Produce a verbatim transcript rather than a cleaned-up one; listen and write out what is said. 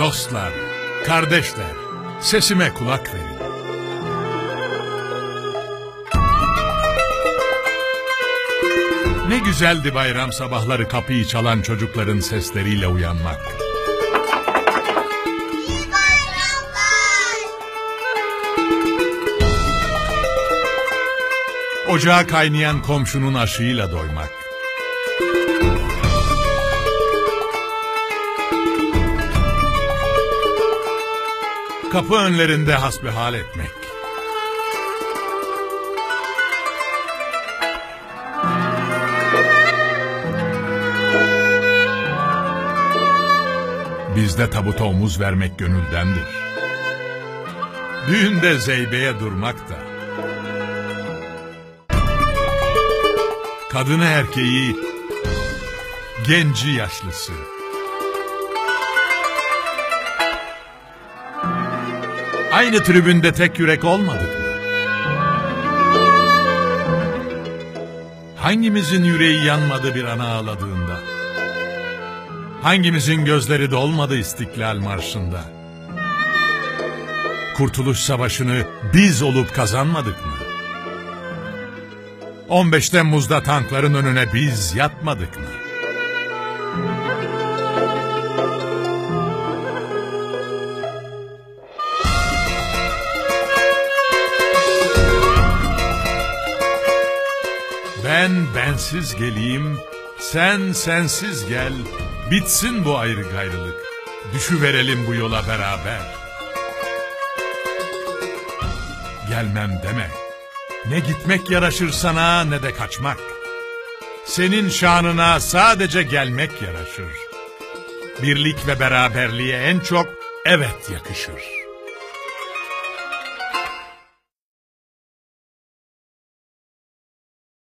Dostlar, kardeşler, sesime kulak verin. Ne güzeldi bayram sabahları kapıyı çalan çocukların sesleriyle uyanmak. İyi bayramlar. Ocağa kaynayan komşunun aşığıyla doymak. Kapı önlerinde hasbihal etmek. Bizde tabuta omuz vermek gönüldendir. Düğünde zeybeye durmak da. Kadını erkeği, genci yaşlısı. Aynı tribünde tek yürek olmadık mı? Hangimizin yüreği yanmadı bir ana ağladığında? Hangimizin gözleri dolmadı İstiklal Marşı'nda? Kurtuluş Savaşı'nı biz olup kazanmadık mı? on beş Temmuz'da tankların önüne biz yatmadık mı? Ben bensiz geleyim, sen sensiz gel, bitsin bu ayrı gayrılık, düşüverelim bu yola beraber. Gelmem deme, ne gitmek yaraşır sana ne de kaçmak. Senin şanına sadece gelmek yaraşır. Birlik ve beraberliğe en çok evet yakışır.